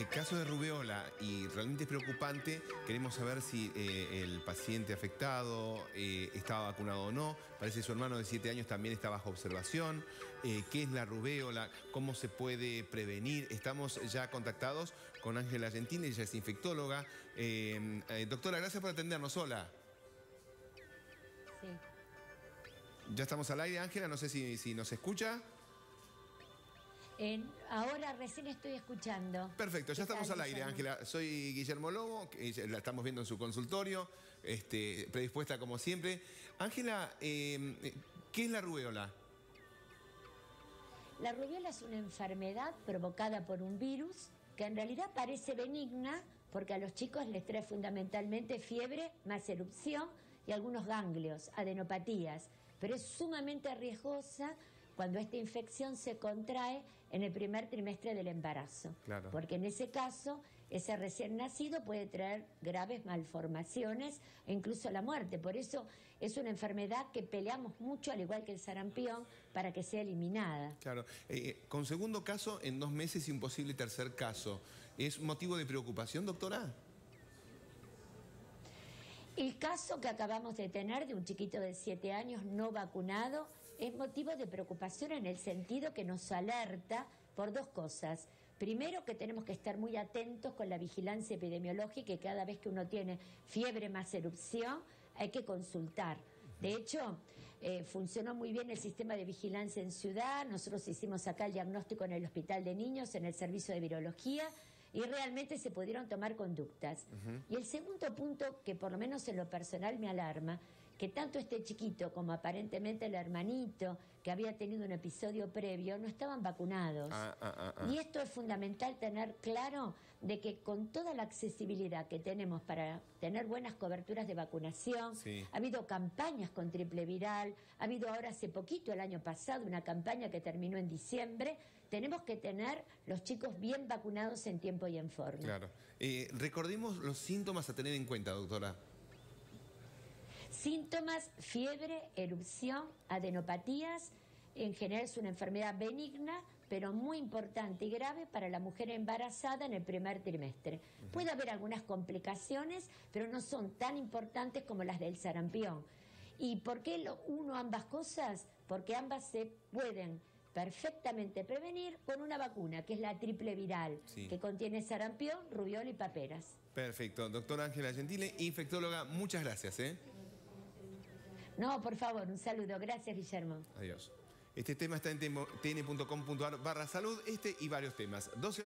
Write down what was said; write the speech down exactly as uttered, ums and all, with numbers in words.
caso de rubeola, y realmente es preocupante, queremos saber si eh, el paciente afectado eh, estaba vacunado o no. Parece que su hermano de siete años también está bajo observación. Eh, ¿Qué es la rubeola? ¿Cómo se puede prevenir? Estamos ya contactados con Ángela Gentile, ella es infectóloga. Eh, eh, doctora, gracias por atendernos. Hola. Sí. Ya estamos al aire, Ángela, no sé si, si nos escucha. Eh, ahora recién estoy escuchando. Perfecto, ya estamos tal, al aire, Guillermo? Ángela. Soy Guillermo Lobo, que la estamos viendo en su consultorio, este, predispuesta como siempre. Ángela, eh, ¿qué es la rubeola? La rubiola es una enfermedad provocada por un virus que en realidad parece benigna porque a los chicos les trae fundamentalmente fiebre más erupción y algunos ganglios, adenopatías, pero es sumamente riesgosa cuando esta infección se contrae en el primer trimestre del embarazo. Claro. Porque en ese caso, ese recién nacido puede traer graves malformaciones e incluso la muerte. Por eso es una enfermedad que peleamos mucho, al igual que el sarampión, para que sea eliminada. Claro. Eh, con segundo caso, en dos meses y un posible tercer caso. ¿Es motivo de preocupación, doctora? El caso que acabamos de tener de un chiquito de siete años no vacunado es motivo de preocupación en el sentido que nos alerta por dos cosas. Primero, que tenemos que estar muy atentos con la vigilancia epidemiológica y cada vez que uno tiene fiebre más erupción hay que consultar. De hecho, eh, funcionó muy bien el sistema de vigilancia en ciudad. Nosotros hicimos acá el diagnóstico en el Hospital de Niños, en el servicio de virología, y realmente se pudieron tomar conductas. Uh-huh. Y el segundo punto, que por lo menos en lo personal me alarma, que tanto este chiquito como aparentemente el hermanito, que había tenido un episodio previo, no estaban vacunados. Ah, ah, ah, ah. Y esto es fundamental tener claro de que con toda la accesibilidad que tenemos para tener buenas coberturas de vacunación, sí. Ha habido campañas con triple viral, ha habido ahora hace poquito, el año pasado, una campaña que terminó en diciembre. Tenemos que tener los chicos bien vacunados en tiempo y en forma. Claro. Eh, recordemos los síntomas a tener en cuenta, doctora. Síntomas: fiebre, erupción, adenopatías. En general es una enfermedad benigna, pero muy importante y grave para la mujer embarazada en el primer trimestre. Uh-huh. Puede haber algunas complicaciones, pero no son tan importantes como las del sarampión. ¿Y por qué lo uno ambas cosas? Porque ambas se pueden perfectamente prevenir con una vacuna, que es la triple viral, sí. Que contiene sarampión, rubiola y paperas. Perfecto. Doctora Ángela Gentile, infectóloga, muchas gracias, ¿eh? No, por favor, un saludo. Gracias, Guillermo. Adiós. Este tema está en t n punto com punto a r barra salud, este y varios temas. doce